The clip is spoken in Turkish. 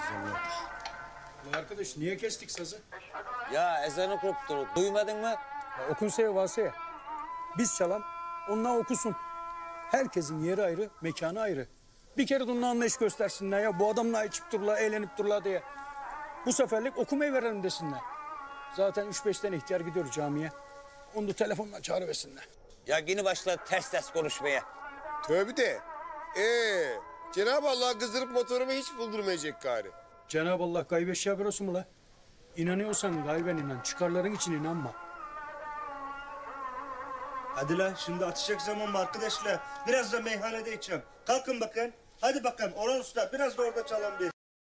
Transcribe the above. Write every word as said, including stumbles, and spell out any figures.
Allah. Ulan arkadaş niye kestik sazı? Ya ezan okup durur. Duymadın mı? Ya okunsa ya varsa ya. Biz çalan, onlar okusun. Herkesin yeri ayrı, mekanı ayrı. Bir kere de onunla anlayış göstersinler ya. Bu adamla içip dururlar, eğlenip dururlar diye. Bu seferlik okumayı verelim desinler. Zaten üç beş tane ihtiyar gidiyor camiye. Onu da telefonla çağırıversinler. Ya yine başladı ters ters konuşmaya. Tövbe de. Ee, Cenab-ı Allah kızdırıp motorumu hiç buldurmayacak gari. Cenab-ı Allah gayb eşya bürosu mu la? İnanıyorsan gayben inan, çıkarların için inanma. Hadi la şimdi atacak zaman mı arkadaşlar? Biraz da meyhanede içeceğim. Kalkın bakın. Hadi bakalım Orhan Usta biraz da orada çalan bir.